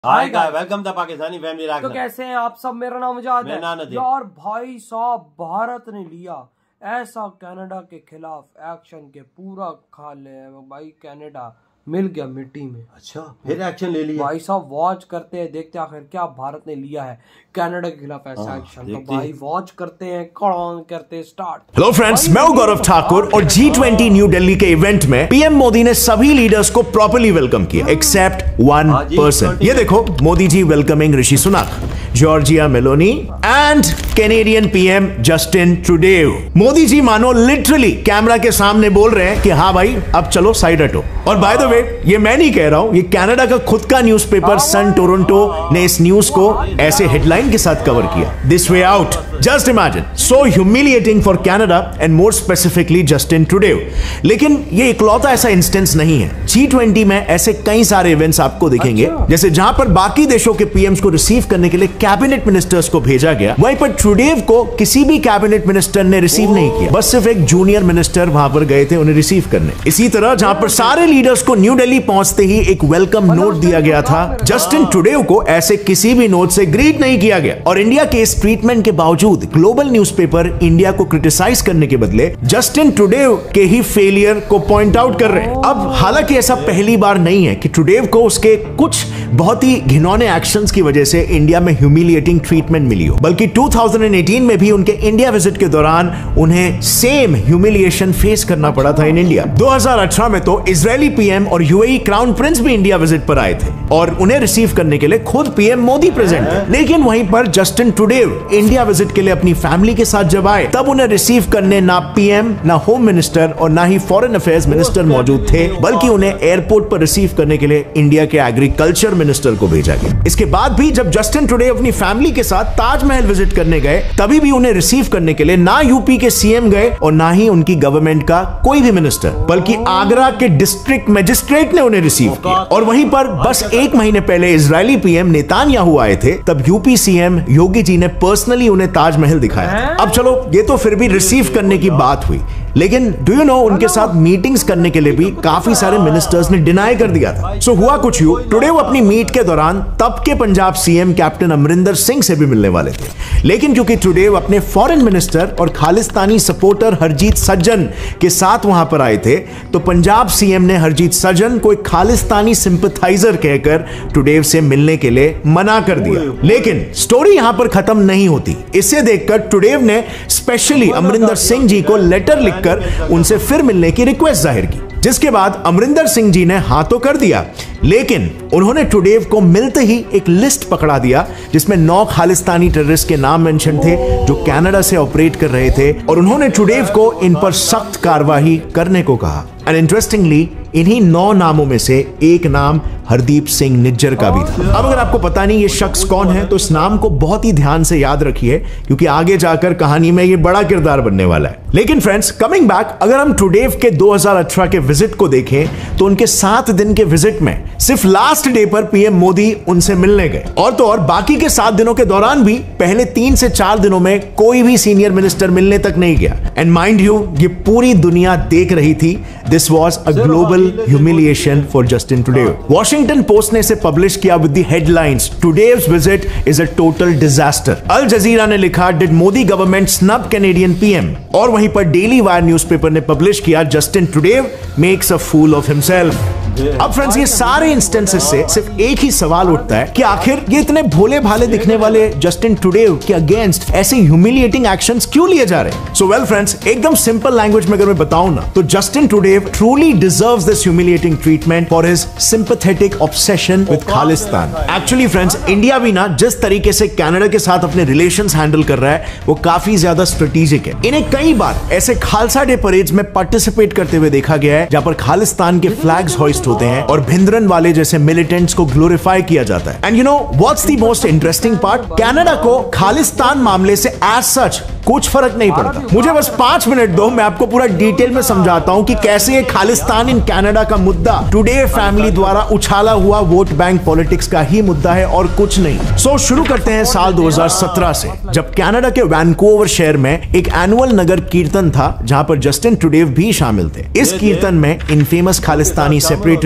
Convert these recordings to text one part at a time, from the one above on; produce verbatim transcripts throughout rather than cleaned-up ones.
Hi guys, welcome the Pakistani family react. तो कैसे हैं आप सब? मेरा नाम मुजाद है यार। भाई साहब, भारत ने लिया ऐसा कनाडा के खिलाफ एक्शन के पूरा खा ले भाई। कनाडा मिल गया मिट्टी में। अच्छा, फिर एक्शन ले लिया भाई साहब। वॉच करते हैं, देखते हैं आखिर क्या भारत ने लिया है कनाडा के खिलाफ ऐसा एक्शन। तो भाई वॉच करते हैं, कौन करते स्टार्ट। हेलो फ्रेंड्स, मैं हूं गौरव ठाकुर और जी ट्वेंटी न्यू दिल्ली के इवेंट में पीएम मोदी ने सभी लीडर्स को प्रॉपर्ली वेलकम किया एक्सेप्ट वन पर्सन। ये देखो, Modi ji welcoming Rishi Sunak, Giorgia Meloni and Canadian PM Justin Trudeau. Modi ji मानो लिटरली कैमरा के सामने बोल रहे हैं कि हाँ भाई अब चलो साइड हटो। और बाय द वे, ये मैं नहीं कह रहा हूं, ये कनाडा का खुद का न्यूज़पेपर सन टोरंटो ने इस न्यूज को ऐसे हेडलाइन के साथ कवर किया, this way out. Just imagine, so humiliating for Canada and more specifically Justin Trudeau. लेकिन ये इकलौता ऐसा इंस्टेंस नहीं है। जी ट्वेंटी में ऐसे कई सारे इवेंट्स आपको दिखेंगे, जैसे जहां पर बाकी देशों के पीएम्स को रिसीव करने के लिए कैबिनेट मिनिस्टर्स को भेजा गया, वहीं पर ट्रूडेव को किसी भी कैबिनेट मिनिस्टर ने रिसीव नहीं किया। बस सिर्फ एक जूनियर मिनिस्टर वहां पर गए थे उन्हें रिसीव करने। इसी तरह जहां पर सारे लीडर्स को न्यू दिल्ली पहुंचते ही एक वेलकम नोट दिया गया था, जस्टिन ट्रूडेव को ऐसे किसी भी नोट से ग्रीट नहीं किया गया। और इंडिया के इस ट्रीटमेंट के बावजूद ग्लोबल न्यूज़पेपर इंडिया को क्रिटिसाइज करने के बदले जस्टिन ट्रूडेव के ही फेलियर को पॉइंट आउट कर रहे हैं। अब हालांकि ऐसा पहली बार नहीं है कि ट्रूडेव को उसके कुछ बहुत ही घिनौने एक्शंस की वजह से इंडिया में ह्यूमिलिएटिंग ट्रीटमेंट मिली हो, बल्कि दो हज़ार अठारह में भी उनके इंडिया विजिट के दौरान उन्हें सेम ह्यूमिलिएशन फेस करना पड़ा था इन इंडिया। दो हज़ार अठारह में तो इजरायली पीएम और यूएई क्राउन प्रिंस भी इंडिया विजिट पर आए थे और उन्हें रिसीव करने के लिए खुद पीएम मोदी प्रेजेंट थे। लेकिन वहीं पर जस्टिन ट्रूडेव इंडिया विजिट के लिए अपनी फैमिली के साथ जब आए, तब उन्हें रिसीव करने ना पीएम, ना होम मिनिस्टर और ना ही फॉरेन अफेयर्स मिनिस्टर मौजूद थे, बल्कि उन्हें एयरपोर्ट पर रिसीव करने के लिए इंडिया के एग्रीकल्चर मिनिस्टर को भेजा गया। इसके बाद भी जब जस्टिन ट्रूडेव अपनी फैमिली के साथ ताजमहल विजिट करने गए, तभी भी उन्हें रिसीव करने के लिए ना यूपी के सीएम गए और ना ही उनकी गवर्नमेंट का कोई भी मिनिस्टर, बल्कि आगरा के डिस्ट्रिक्ट मजिस्ट्रेट ने उन्हें रिसीव किया। और वहीं पर बस एक महीने पहले इजरायली पीएम नेतान्याहू आए थे, तब यूपी सीएम योगी जी ने पर्सनली उन्हें ताजमहल दिखाया। अब चलो, ये तो फिर भी रिसीव करने की बात हुई, लेकिन डू यू नो उनके साथ मीटिंग्स करने के लिए भी काफी सारे मिनिस्टर्स ने डिनाई कर दिया था। सो हुआ कुछ यूं, ट्रूडेव अपनी मीट के दौरान तब के पंजाब सीएम कैप्टन अमरिंदर सिंह से भी मिलने वाले थे, लेकिन क्योंकि ट्रूडेव अपने फॉरेन मिनिस्टर और खालिस्तानी सपोर्टर हरजीत सज्जन के साथ वहां पर आए थे, तो पंजाब सीएम ने हरजीत सज्जन को एक खालिस्तानी सिंपथाइजर कहकर ट्रूडेव से मिलने के लिए मना कर दिया। लेकिन स्टोरी यहां पर खत्म नहीं होती। इसे देखकर ट्रूडेव ने स्पेशली अमरिंदर सिंह जी को लेटर लिखकर उनसे फिर मिलने की रिक्वेस्ट जाहिर की, जिसके बाद अमरिंदर सिंह जी ने हाँ तो कर दिया, लेकिन उन्होंने ट्रूडेव को मिलते ही एक लिस्ट पकड़ा दिया जिसमें नौ खालिस्तानी टेररिस्ट के नाम मेंशन थे जो कनाडा से ऑपरेट कर रहे थे, और उन्होंने ट्रूडेव को इन पर सख्त कार्रवाई करने को कहा। एंड इंटरेस्टिंगली, इन्हीं नौ नामों में से एक नाम हरदीप सिंह निज्जर का भी था। अब अगर आपको पता नहीं ये शख्स कौन है, तो इस नाम को बहुत ही ध्यान से याद रखिए, क्योंकि आगे जाकर कहानी में ये बड़ा किरदार बनने वाला है। लेकिन फ्रेंड्स, कमिंग बैक, अगर हम ट्रूडेव के दो हज़ार अठारह के विजिट को देखें, तो उनके सात दिन के विजिट में सिर्फ लास्ट डे पर पीएम मोदी उनसे मिलने गए, और तो और बाकी के सात दिनों के दौरान भी पहले तीन से चार दिनों में कोई भी सीनियर मिनिस्टर मिलने तक नहीं गया। एंड माइंड यू, ये पूरी दुनिया देख रही थी। This was a global humiliation for Justin Trudeau. Washington Post ने इसे पब्लिश किया with the headlines, Trudeau's visit is a total disaster. Al Jazeera ने लिखा, did Modi government snub Canadian PM. और वहीं पर डेली वायर न्यूज़पेपर ने पब्लिश किया, Justin Trudeau makes a fool of himself. अब फ्रेंड्स, ये सारे इंस्टेंसेस से सिर्फ एक ही सवाल उठता है कि आखिर ये इतने भोले भाले दिखने वाले जस्टिन ट्रूडेव के अगेंस्ट ऐसे ह्यूमिलिएटिंग एक्शंस क्यों लिए जा रहे हैं? सो वेल फ्रेंड्स, एकदम सिंपल लैंग्वेज में अगर मैं बताऊं ना, तो Justin Trudeau truly deserves this humiliating treatment for his sympathetic obsession with Khalistan. Actually friends, India भी ना जिस तरीके से कनाडा के साथ अपने रिलेशंस हैंडल कर रहा है, वो काफी ज्यादा स्ट्रेटेजिक है। इन्हें कई बार ऐसे खालसा डे परेड्स में पार्टिसिपेट करते हुए देखा गया है, जहां पर खालिस्तान के फ्लैग्स होइस्ट होते हैं और भिंद्रन वाले जैसे मिलिटेंट्स को ग्लोरीफाई किया जाता है। And you know what's the most interesting part, Canada को खालिस्तान मामले से एज सच कुछ फर्क नहीं पड़ता। मुझे बस पांच मिनट दो, मैं आपको पूरा डिटेल में समझाता हूं कि कैसे ये खालिस्तान इन कनाडा का मुद्दा टुडे फैमिली द्वारा उछाला हुआ वोट बैंक पॉलिटिक्स का ही मुद्दा है और कुछ नहीं। सो शुरू करते हैं साल दो हज़ार सत्रह से, जब कनाडा के वैनकूवर शहर में एक एनुअल नगर कीर्तन था, जहां पर जस्टिन ट्रूडेव भी शामिल थे। इस कीर्तन में इन फेमस खालिस्तानी सेपरेटिस्ट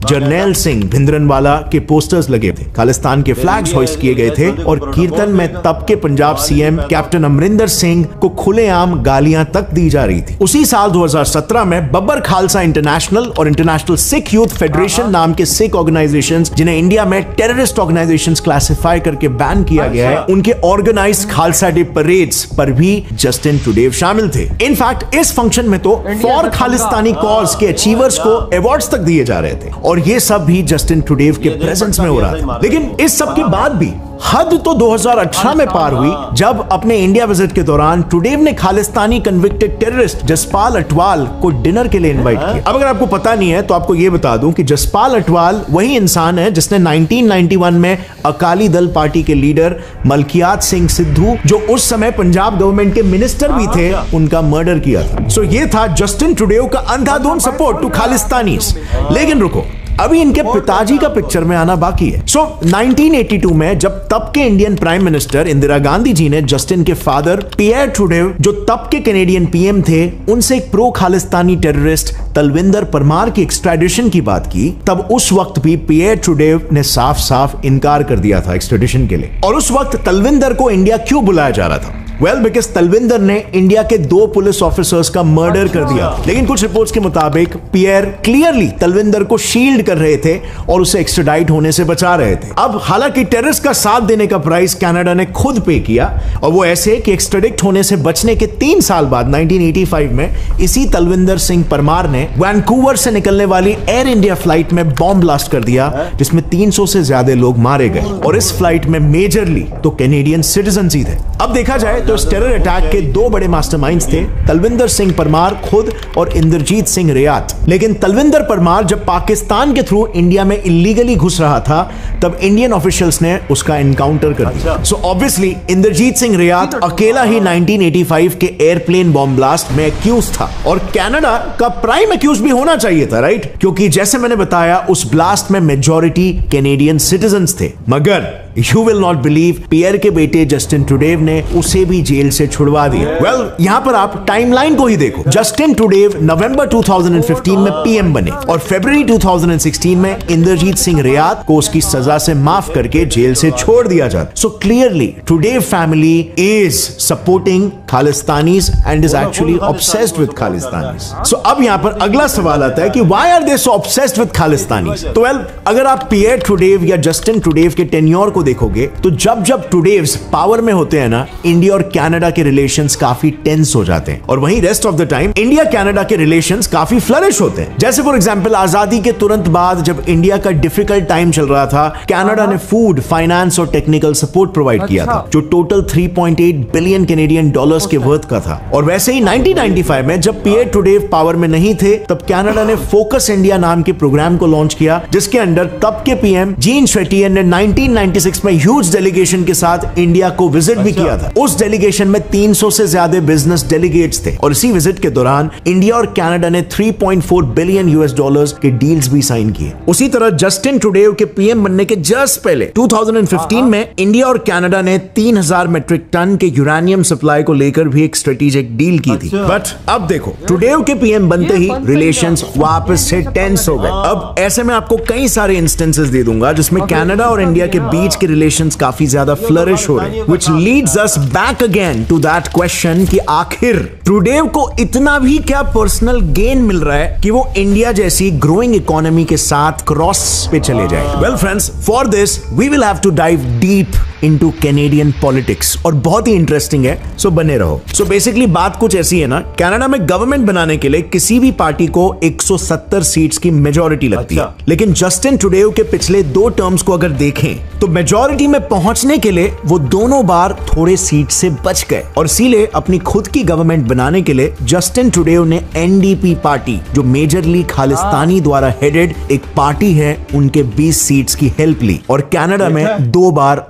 जर्नैल सिंह भिंद्रनवाला के पोस्टर्स लगे थे, खालिस्तान के फ्लैग्स होइस्ट किए गए थे और कीर्तन में तब के पंजाब सीएम कैप्टन अमरिंदर सिंह को खुलेआम गालियां तक दी जा रही थी। उसी साल दो हज़ार सत्रह में बब्बर खालसा इंटरनेशनल और इंटरनेशनल सिख यूथ फेडरेशन नाम के सिख ऑर्गेनाइजेशंस, जिन्हें इंडिया में टेररिस्ट ऑर्गेनाइजेशंस क्लासिफाई करके बैन किया गया है, उनके ऑर्गेनाइज्ड खालसा डे परेड्स पर भी जस्टिन ट्रूडेव शामिल थे। इनफैक्ट इस फंक्शन में तो फॉर खालिस्तानी कॉज के अचीवर्स को अवार्ड्स तक दिए जा रहे थे और ये सब भी जस्टिन ट्रूडेव के प्रेजेंस में हो रहा था। लेकिन इस सब के बाद भी हद तो दो हज़ार अठारह में पार हुई जब अपने इंडिया विजिट के दौरान ट्रूडेव ने खालिस्तानी कन्विक्टेड टेररिस्ट जसपाल अटवाल को डिनर के लिए इनवाइट किया। अब अगर आपको पता नहीं है तो आपको यह बता दूं कि जसपाल अटवाल वही इंसान है जिसने नाइनटीन नाइंटी वन में अकाली दल पार्टी के लीडर मलकियात सिंह सिद्धू, जो उस समय पंजाब गवर्नमेंट के मिनिस्टर भी थे, उनका मर्डर किया था। सो ये था जस्टिन ट्रूडेव का अंधाधुंध सपोर्ट टू खालिस्तानीज। लेकिन रुको, अभी इनके पिताजी का पिक्चर में आना बाकी है। So so, nineteen eighty two में जब तब के Indian prime minister Indira Gandhi ji ने जस्टिन के फादर पियर ट्रूडेव, जो तब के कैनेडियन पीएम थे, उनसे एक प्रो खालिस्तानी टेररिस्ट तलविंदर परमार की एक्सट्राडिशन की बात की, तब उस वक्त भी पियर ट्रूडेव ने साफ साफ इनकार कर दिया था एक्सट्राडिशन के लिए। और उस वक्त तलविंदर को इंडिया क्यों बुलाया जा रहा था? वेल बिकॉज तलविंदर ने इंडिया के दो पुलिस ऑफिसर्स का मर्डर कर दिया। लेकिन कुछ रिपोर्ट्स के मुताबिक पियर क्लियरली तलविंदर को शील्ड कर रहे थे और उसे एक्स्ट्राडाइट होने से बचा रहे थे। अब हालांकि टेररिस्ट का साथ देने का प्राइस कनाडा ने खुद पे किया, और वो ऐसे कि एक्स्ट्राडिक्ट होने से बचने के तीन साल बाद नाइनटीन एटी फाइव में इसी तलविंदर सिंह परमार ने वैंकूवर से निकलने वाली एयर इंडिया फ्लाइट में बॉम्ब ब्लास्ट कर दिया, जिसमें तीन सौ से ज्यादा लोग मारे गए और इस फ्लाइट में मेजरली तो कैनेडियन सिटीजन्स ही थे। अब देखा जाए तो इस टेरर अटैक के दो बड़े मास्टरमाइंड्स थे, तलविंदर सिंह परमार खुद और इंद्रजीत सिंह रियात। लेकिन तलविंदर परमार जब पाकिस्तान के थ्रू इंडिया में इलीगली घुस रहा था, तब इंडियन ऑफिशियल्स ने उसका एनकाउंटर कर दिया। सो ऑब्वियसली इंद्रजीत सिंह रियात अकेला ही नाइनटीन एटी फाइव के एयरप्लेन बॉम्ब ब्लास्ट में एक्यूज था, और कनाडा का प्राइम एक्यूज भी होना चाहिए था, राइट? क्योंकि जैसे मैंने बताया उस ब्लास्ट में मेजॉरिटी कैनेडियन सिटीजन्स थे। मगर you will not believe, Pierre के बेटे जस्टिन ट्रूडेव ने उसे भी जेल से छुड़वा दिया। वेल well, यहां पर आप टाइमलाइन को ही देखो। Justin Trudeau November two thousand fifteen में पीएम बने और फरवरी टू थाउजेंड सिक्सटीन में इंद्रजीत सिंह रियात को उसकी सजा से माफ करके जेल से छोड़ दिया जाता। So clearly Trudeau family is supporting Khalistanis and is actually obsessed with Khalistanis. So अब यहां पर अगला सवाल आता है कि why are they so obsessed with Khalistanis? तो वेल well, अगर आप पियर ट्रूडेव या जस्टिन ट्रूडेव के टेन्योर को देखोगे तो जब जब ट्रूडेव्स पावर में होते हैं ना, इंडिया और कनाडा के रिलेशंस काफी टेंस हो जाते हैं, और वहीं rest of the time India Canada के रिलेशंस काफी फ्लरिश होते हैं। जैसे फॉर एग्जांपल आजादी के तुरंत बाद जब इंडिया का डिफिकल्ट टाइम चल रहा था, कनाडा ने फूड, फाइनेंस और टेक्निकल सपोर्ट प्रोवाइड अच्छा। किया था, जो total three point eight billion Canadian dollars के वर्थ का था। और वैसे ही नाइनटीन नाइंटी फाइव में जब पियर ट्रूडेव पावर में नहीं थे, तब कनाडा ने फोकस इंडिया नाम के प्रोग्राम को लॉन्च किया, जिसके अंडर तब के पीएम जीन शेट्टियन ने नाइनटीन नाइंटी सिक्स में ह्यूज डेलीगेशन के साथ इंडिया को विजिट भी किया था। उस डेलीगेशन में तीन सौ से ज्यादा बिजनेस डेलीगेट्स थे, और इसी विजिट के दौरान इंडिया और कनाडा ने three point four billion US dollars के डील्स भी साइन किए। उसी तरह जस्टिन ट्रूडेव के पीएम बनने के जस्ट पहले टू थाउजेंड फिफ्टीन में इंडिया और कनाडा ने तीन हज़ार मीट्रिक टन के यूरेनियम सप्लाई को लेकर भी एक स्ट्रेटेजिक डील की थी। बट अब देखो, ट्रूडेव के पीएम बनते ही रिलेशंस वापस से टेंस हो गए। अब ऐसे में आपको कई सारे इंस्टेंसेस दे दूंगा जिसमें कनाडा और इंडिया के बीच के रिलेशंस काफी ज्यादा फ्लरिश हो रहे हैं, which leads us back again to that question कि आखिर ट्रूडेव को इतना भी क्या पर्सनल गेन मिल रहा है कि वो इंडिया जैसी ग्रोइंग इकोनॉमी के साथ क्रॉस पे चले जाए? Well friends, for this we will have to dive deep into Canadian politics, और बहुत ही इंटरेस्टिंग है, सो बने रहो। सो बेसिकली बात कुछ ऐसी है ना, कनाडा में गवर्नमेंट बनाने के लिए किसी भी पार्टी को एक सौ सत्तर सीट्स की मेजॉरिटी लगती अच्छा। है, लेकिन जस्टिन ट्रूडेव के पिछले दो टर्म्स को अगर देखें तो मेजॉरिटी में पहुंचने के लिए वो दोनों बार थोड़े सीट से बच गए, और इसीलिए अपनी खुद की गवर्नमेंट बनाने के लिए जस्टिन ट्रूडेव ने एनडीपी पार्टी, जो मेजरली खालिस्तानी द्वारा हेडेड एक पार्टी है, उनके बीस सीट्स की हेल्प ली और कनाडा में दो बार अपनी गवर्नमेंट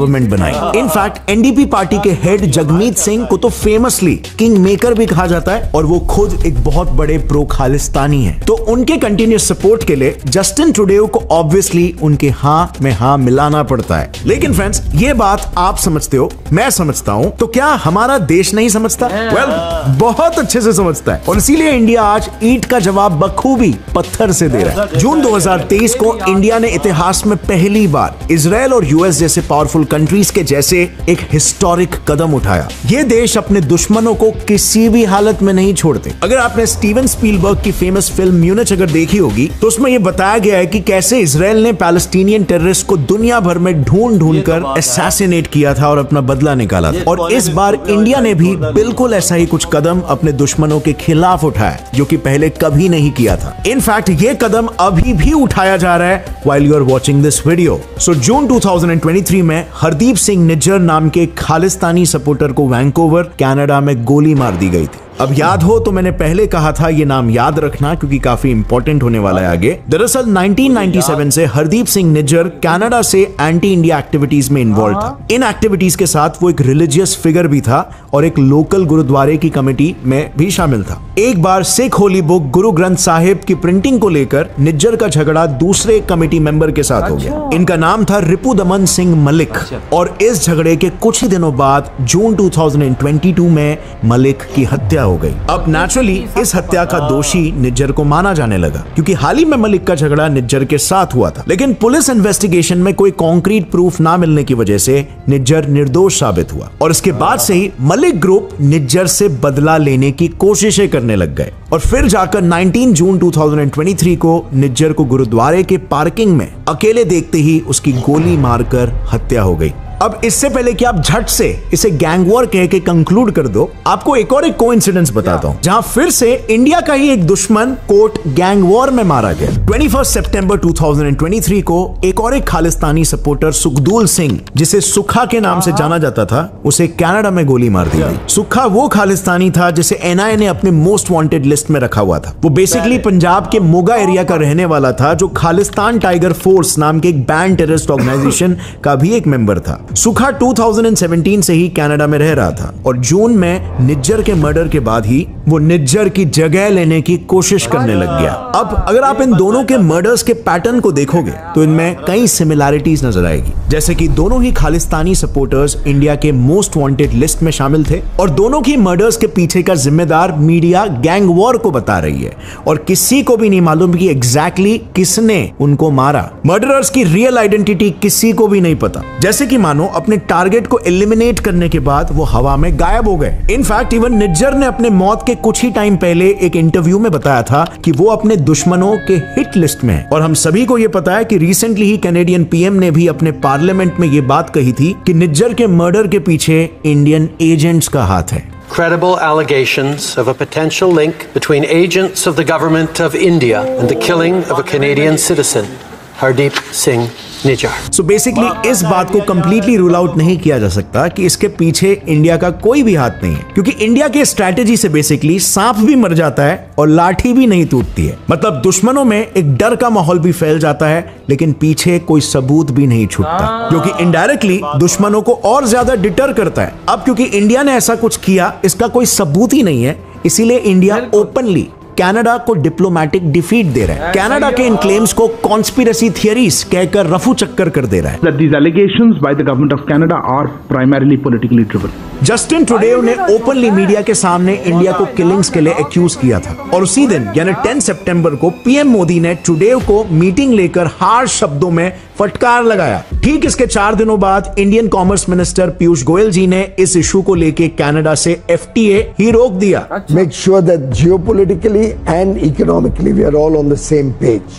गवर्नमेंट बनाई। इनफैक्ट एनडीपी पार्टी के हेड जगमीत सिंह को तो फेमसली किंग मेकर भी कहा जाता है और वो खुद एक बहुत बड़े प्रो खालिस्तानी है। तो उनके कंटिन्यूस सपोर्ट के लिए जस्टिन ट्रूडेउ को ऑब्वियसली उनके हाँ में हाँ मिलाना पड़ता है। लेकिन फ्रेंड्स, ये बात आप समझते हो, मैं समझता हूं, तो क्या हमारा देश नहीं समझता? वेल well, बहुत अच्छे से समझता है और इसीलिए इंडिया आज ईंट का जवाब बखूबी पत्थर से दे रहा है। जून दो हज़ार तेईस को इंडिया ने इतिहास में पहली बार इजराइल और यूएस जैसे पावरफुल कंट्रीज के जैसे एक हिस्टोरिक कदम उठाया। ये देश अपने दुश्मनों को किसी भी हालत में नहीं छोड़ते। अगर आपने स्टीवन स्पीलबर्ग की फेमस फिल्म म्यूनिच अगर देखी होगी तो उसमें यह बताया गया है कि कैसे इजराइल ने पैलेस्टीनियन टेररिस्ट को दुनिया भर में ढूंढ ढूंढ कर असैसिनेट किया था और अपना बदला निकाला था। और इस बार इंडिया ने भी बिल्कुल ऐसा ही कुछ कदम अपने दुश्मनों के खिलाफ उठाया जो कि पहले कभी नहीं किया था। इनफैक्ट ये कदम अभी भी उठाया जा रहा है while you are watching this video. So जून दो हज़ार तेईस में हरदीप सिंह निज्जर नाम के खालिस्तानी सपोर्टर को वैंकूवर कनाडा में गोली मार दी गई थी। अब याद हो तो मैंने पहले कहा था ये नाम याद रखना क्योंकि काफी इंपॉर्टेंट होने वाला है आगे। दरअसल उन्नीस सौ सत्तानवे से हरदीप सिंह निज्जर कनाडा से एंटी इंडिया एक्टिविटीज में इन्वॉल्व था। इन एक्टिविटीज के साथ वो एक रिलीजियस फिगर भी था और एक लोकल गुरुद्वारे की कमेटी में भी शामिल था। एक बार सिख होली बुक गुरु ग्रंथ साहिब की प्रिंटिंग को लेकर निज्जर का झगड़ा दूसरे कमेटी मेंबर के साथ हो गया। इनका नाम था रिपु दमन सिंह मलिक और इस झगड़े के कुछ ही दिनों बाद जून दो हज़ार बाईस में मलिक की हत्या हो गई। अब नेचुरली इस हत्या का दोषी निज्जर को माना जाने लगा क्योंकि हाल ही में मलिक का झगड़ा निज्जर के साथ हुआ था। लेकिन पुलिस इन्वेस्टिगेशन में कोई कॉन्क्रीट प्रूफ ना मिलने की वजह से निज्जर निर्दोष साबित हुआ और इसके बाद से ही मलिक ग्रुप निज्जर से बदला लेने की कोशिशें करने लग गए और फिर जाकर उन्नीस जून दो हज़ार तेईस को निज्जर को गुरुद्वारे के पार्किंग में अकेले देखते ही उसकी गोली मारकर हत्या हो गई। अब इससे पहले कि आप झट से इसे गैंग वॉर कह के कंक्लूड कर दो, आपको एक और एक कोइंसिडेंस बताता हूं जहां फिर से इंडिया का ही एक दुश्मन कोट गैंग वॉर में मारा गया। इक्कीस सितंबर दो हज़ार तेईस को एक और एक खालिस्तानी सपोर्टर सुखदूल सिंह, जिसे सुखा के नाम से जाना जाता था, उसे कनाडा में गोली मार दी गई। सुखा वो खालिस्तानी था जिसे एनआईए ने अपने मोस्ट वांटेड लिस्ट में रखा हुआ था। वो बेसिकली पंजाब के मोगा एरिया का रहने वाला था जो खालिस्तान टाइगर फोर्स नाम के एक बैंड टेररिस्ट ऑर्गेनाइजेशन का भी एक मेंबर था। सुखा दो हज़ार सत्रह से ही कनाडा में रह रहा था और जून में निज्जर के मर्डर के बाद ही वो निज्जर की जगह लेने की कोशिश करने लग गया। अब अगर आप इन दोनों के मर्डर्स के पैटर्न को देखोगे तो इनमें कई सिमिलैरिटीज नजर आएगी, जैसे कि दोनों ही खालिस्तानी सपोर्टर्स इंडिया के मोस्ट वांटेड लिस्ट में शामिल थे और दोनों की मर्डर्स के पीछे का जिम्मेदार मीडिया गैंग वॉर को बता रही है और किसी को भी नहीं मालूम कि एग्जैक्टली किसने उनको मारा। मर्डरर्स की रियल आइडेंटिटी किसी को भी नहीं पता, जैसे कि मानो अपने टारगेट को एलिमिनेट करने के बाद वो हवा में गायब हो गए। इनफैक्ट इवन निज्जर ने अपने मौत के कुछ ही टाइम पहले एक इंटरव्यू में बताया था कि वो अपने दुश्मनों के हिट लिस्ट में है और हम सभी को ये पता है कि रिसेंटली ही कैनेडियन पीएम ने भी अपने पार्लियामेंट में ये बात कही थी कि निज्जर के मर्डर के पीछे इंडियन एजेंट्स का हाथ है। Credible allegations of a potential link between agents of the government of India and the killing of a Canadian citizen, Hardeep Singh Nijjar. So basically इस बात को completely rule out नहीं किया जा सकता कि इसके पीछे इंडिया का कोई भी हाथ नहीं है, क्योंकि इंडिया के स्ट्रैटेजी से बेसिकली सांप भी मर जाता है और लाठी भी नहीं टूटती है। मतलब दुश्मनों में एक डर का माहौल भी फैल जाता है लेकिन पीछे कोई सबूत भी नहीं छूटता, जो कि इनडायरेक्टली दुश्मनों को और ज्यादा डिटर करता है। अब क्योंकि इंडिया ने ऐसा कुछ किया, इसका कोई सबूत ही नहीं है, इसीलिए इंडिया ओपनली कनाडा को डिप्लोमेटिक डिफीट दे रहा है। कनाडा के इन क्लेम्स को कॉन्स्पिरेसी थियरीज कहकर रफू चक्कर कर दे रहा है। That these allegations by the government of Canada are primarily politically driven. Justin Trudeau ने ओपनली मीडिया के सामने इंडिया को किलिंग्स के लिए एक्यूज किया था और उसी दिन यानी दस सितंबर को पीएम मोदी ने ट्रूडेउ को मीटिंग लेकर हार्श शब्दों में फटकार लगाया। ठीक इसके चार दिनों बाद Indian commerce minister Piyush Goyal ji ने इस इशू को लेके कनाडा से एफटीए ही रोक दिया। Make sure that geopolitically and economically we are all on the same page.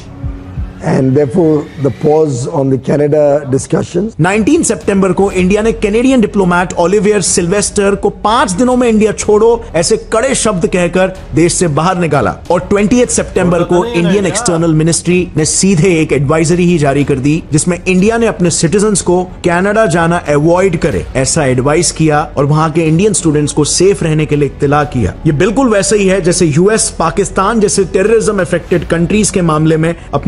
And therefore the pause on the Canada discussions. उन्नीस सितंबर को इंडिया ने कैनेडियन डिप्लोमेट ओलिवियर सिल्वेस्टर को पांच दिनों में इंडिया छोड़ो ऐसे कड़े शब्द कहकर देश से बाहर निकाला और बीस सितंबर को इंडियन एक्सटर्नल मिनिस्ट्री ने सीधे एक एडवाइजरी ही जारी कर दी जिसमें इंडिया ने अपने सिटीजन्स को कनाडा जाना अवॉइड करे ऐसा एडवाइस किया और वहां के इंडियन स्टूडेंट्स को सेफ रहने के लिए इत्तला किया। ये बिल्कुल वैसा ही है जैसे यूएस पाकिस्तान जैसे टेररिज्म अफेक्टेड कंट्रीज के मामले में अपने सिटीजन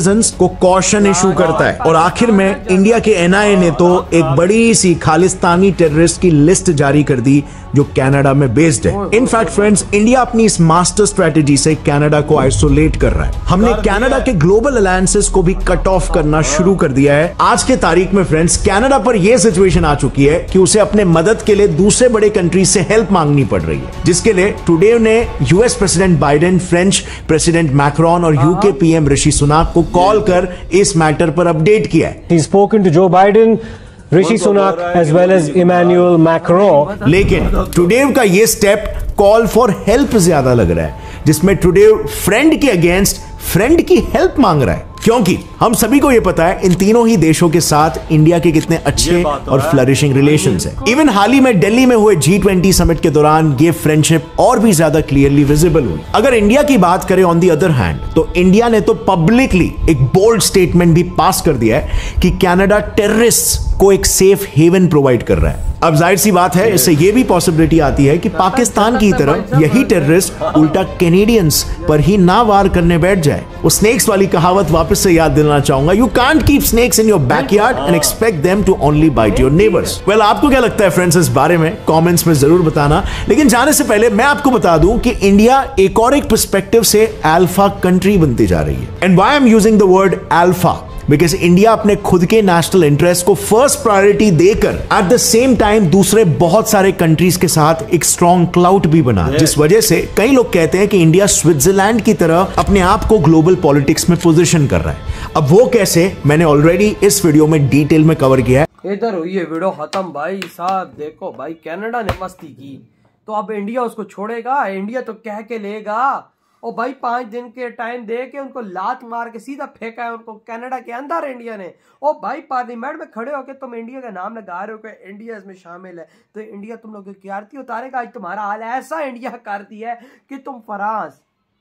सिटीजन्स को कॉशन इशू करता है। और आखिर में इंडिया के एन आई ए ने तो एक बड़ी सी खालिस्तानी टेररिस्ट की लिस्ट जारी कर दी जो कनाडा में बेस्ड है। इनफैक्ट फ्रेंड्स, इंडिया अपनी इस मास्टर स्ट्रेटेजी से कनाडा को आइसोलेट कर रहा है। हमने कनाडा के ग्लोबल अलायंसेस को भी कट ऑफ करना शुरू कर दिया है। आज के तारीख में फ्रेंड्स, कनाडा पर यह सिचुएशन आ चुकी है कि उसे अपने मदद के लिए दूसरे बड़े कंट्रीज से हेल्प मांगनी पड़ रही है, जिसके लिए टुडे ने US president Biden, French president Macron और यूके पीएम ऋषि सुनाक को कॉल कर इस मैटर पर अपडेट किया है। He's spoken to Joe Biden, Rishi Sunak as well as Emmanuel Macron। लेकिन टुडेव का ये स्टेप कॉल फॉर हेल्प ज्यादा लग रहा है, जिसमें टुडेव फ्रेंड के अगेंस्ट फ्रेंड की हेल्प मांग रहा है, क्योंकि हम सभी को यह पता है इन तीनों ही देशों के साथ इंडिया के कितने अच्छे और फ्लरिशिंग रिलेशंस हैं। इवन हाल ही में दिल्ली में हुए जी ट्वेंटी समिट के दौरान ये फ्रेंडशिप और भी ज्यादा क्लियरली विजिबल हुई। अगर इंडिया की बात करें ऑन दी अदर हैंड, तो इंडिया ने तो पब्लिकली एक बोल्ड स्टेटमेंट भी पास कर दिया है कि कनाडा टेररिस्ट को एक सेफ हेवन प्रोवाइड कर रहा है। अब जाहिर सी बात है, इससे यह भी पॉसिबिलिटी आती है कि पाकिस्तान की तरह यही टेररिस्ट उल्टा कैनेडियंस पर ही ना वार करने बैठ जाए। वो स्नेक्स वाली कहावत वापस से याद दिलाना चाहूंगा, you can't keep snakes in your backyard and expect them to only bite your neighbours. Well, आपको क्या लगता है फ्रेंड्स इस बारे में? कमेंट्स में जरूर बताना। लेकिन जाने से पहले मैं आपको बता दूं कि इंडिया एक और एक पर्सपेक्टिव से अल्फा कंट्री बनती जा रही है। And why I am using the word alpha? Because India अपने खुद के नेशनल इंटरेस्ट को फर्स्ट प्रायोरिटी देकर एट द सेम टाइम दूसरे बहुत सारे कंट्रीज के साथ एक स्ट्रॉन्ग क्लाउड भी बना, जिस वजह से कई लोग कहते हैं कि इंडिया स्विट्जरलैंड की तरह अपने आप को ग्लोबल पॉलिटिक्स में पोजीशन कर रहा है। अब वो कैसे, मैंने ऑलरेडी इस वीडियो में डिटेल में कवर किया है। इधर हुई है वीडियो खत्म भाई साहब। देखो भाई, कनाडा ने मस्ती की तो अब इंडिया उसको छोड़ेगा? इंडिया तो कह के लेगा। और भाई पांच दिन के टाइम दे के उनको लात मार के सीधा फेंका है उनको कनाडा के अंदर इंडिया ने। और भाई पार्लियामेंट में खड़े होके तुम इंडिया का नाम लगा रहे हो कि इंडिया इसमें शामिल है, तो इंडिया तुम लोग की आरती उतारेगा। आज तुम्हारा हाल ऐसा इंडिया करती है कि तुम फ्रांस,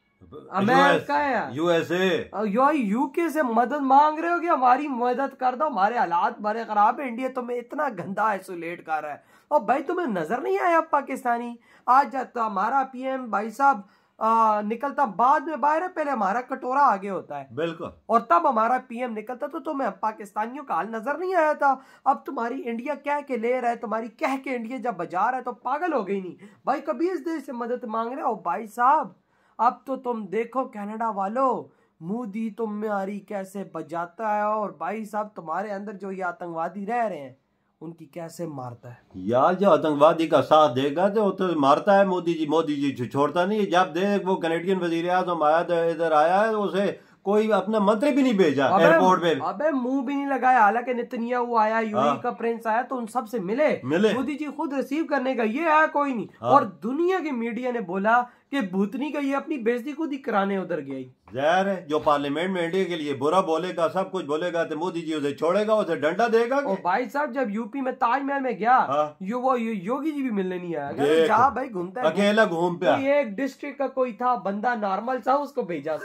अमेरिका है, यूएसए, यूके से मदद मांग रहे हो कि हमारी मदद कर दो, हमारे हालात बड़े खराब है, इंडिया तुम्हें इतना गंदा आइसोलेट कर रहा है। और भाई तुम्हें नजर नहीं आया पाकिस्तानी? आज तो हमारा पीएम भाई साहब आ, निकलता बाद में बाहर है, पहले हमारा कटोरा आगे होता है। बिल्कुल। और तब हमारा पीएम निकलता तो तुम्हें पाकिस्तानियों का हाल नजर नहीं आया था। अब तुम्हारी इंडिया कह के ले रहा है, तुम्हारी कह के इंडिया जब बजा रहा है तो पागल हो गई नहीं भाई? कभी इस देश से मदद मांग रहे हो भाई साहब? अब तो तुम देखो कनाडा वालों, मोदी तुम्हारी कैसे बजाता है, और भाई साहब तुम्हारे अंदर जो ये आतंकवादी रह रहे हैं उनकी कैसे मारता है यार। जो आतंकवादी का साथ देगा तो, तो मारता है मोदी जी। मोदी जी छोड़ता नहीं। जब दे वो कैनेडियन वजीर आज़म आया तो इधर आया है, उसे कोई अपना मंत्री भी नहीं भेजा एयरपोर्ट पे। अबे मुंह भी नहीं लगाया। हालांकि नेतन्याहू आया, यूएई का प्रिंस आया, तो उन सब से मिले मिले मोदी जी खुद रिसीव करने का, ये आया कोई नहीं। और दुनिया की मीडिया ने बोला कि भूतनी का ये अपनी बेइज्जती खुद ही कराने उधर गई। जाहिर है, जो पार्लियामेंट में इंडिया के लिए बुरा बोलेगा, सब कुछ बोलेगा, तो मोदी जी उसे छोड़ेगा, उसे डंडा देगा। और भाई साहब जब यूपी में ताजमहल में गया, यो वो योगी जी भी मिलने नहीं आया। जा भाई घूमता है, अकेला घूम पे। एक डिस्ट्रिक्ट का कोई था बंदा नॉर्मल सा, उसको भेजा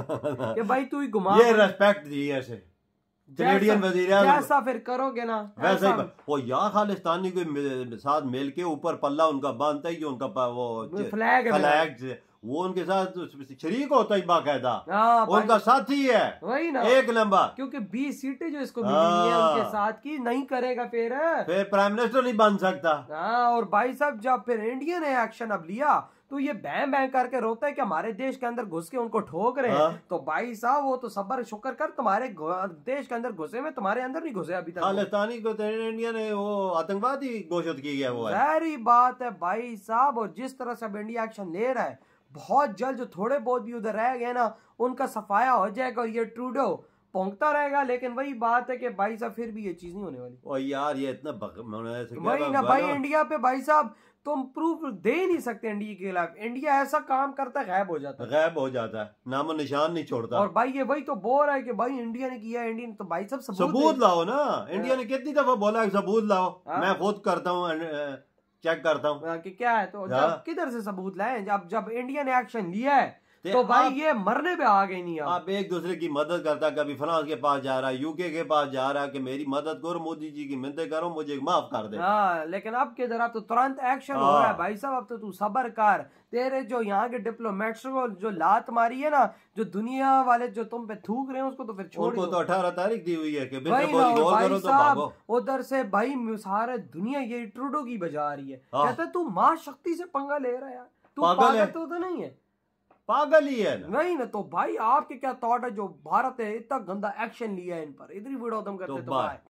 कि भाई तू ही घुमा। ये रेस्पेक्ट दी ऐसे कैनेडियन वजीर जैसा फिर करोगे ना वैसे ही। वो यहाँ खालिस्तानी के साथ मिल के ऊपर पल्ला उनका बांधता ही, उनका वो फ्लैग फ्लैग वो उनके साथ शरीक होता ही बाकायदा, उनका साथी है वही ना, एक नंबर। क्योंकि बीस सीटें जो इसको मिली है उनके साथ की, नहीं करेगा फिर फिर प्राइम मिनिस्टर नहीं बन सकता। हाँ, और भाई साहब जब फिर इंडिया ने एक्शन अब लिया तो ये बैं बैं करके रोता है कि हमारे देश के अंदर घुस के उनको ठोक रहे हैं। तो भाई साहब वो तो सब्र शुक्र कर, तुम्हारे देश के अंदर घुसे में तुम्हारे अंदर नहीं घुसे अभी तक। खालिस्तानी को तो इंडिया ने वो आतंकवादी घोषित की गया, वो सारी बात है भाई साहब। और जिस तरह से अब इंडिया एक्शन ले रहा है, बहुत जल्द जो थोड़े बहुत भी उधर रह गए ना, उनका सफाया हो जाएगा और ये ट्रूडो पहुंचता रहेगा। लेकिन वही बात है कि भाई साहब फिर भी ये चीज नहीं होने वाली। ओ यार ये इतना वही ना भाई, इंडिया पे भाई साहब तुम प्रूफ दे नहीं सकते इंडिया के खिलाफ। इंडिया ऐसा काम करता है, गायब हो जाता है, गायब हो जाता है, नामो निशान नहीं छोड़ता। और भाई ये वही तो बोल रहा है कि भाई इंडिया ने किया, इंडिया ने, तो भाई सब सबूत, सबूत लाओ ना। इंडिया ने कितनी दफा बोला है सबूत लाओ, मैं खुद करता हूँ, चेक करता हूँ कि क्या है। तो जब किधर से सबूत लाए? जब जब इंडिया ने एक्शन लिया है तो भाई ये मरने पे आ गए नहीं। आप एक दूसरे की मदद करता, कभी फ्रांस के पास जा रहा है, यूके के पास जा रहा है कि मेरी मदद करो, मोदी जी की मिन्नतें करो, मुझे माफ कर दे। हाँ, लेकिन अब किधर, अब तो तुरंत एक्शन हो रहा है भाई साहब। अब तो तू सब्र कर। तेरे जो यहाँ के डिप्लोमेट्स को जो लात मारी है ना, जो दुनिया वाले जो तुम पे थूक रहे हैं, उसको तो फिर छोड़ दो। तो अठारह तारीख दी हुई है कि करो तो भागो। उधर से भाई सारे दुनिया ये ट्रूडो की बजा रही है, कहता तू मां शक्ति से पंगा ले रहा है यार, तू पागल तो, तो नहीं है, पागल ही है ना। नहीं ना, तो भाई आपके क्या थॉट है जो भारत है इतना गंदा एक्शन लिया है इन पर, इधर ही वीडियो खत्म करते तो भाई।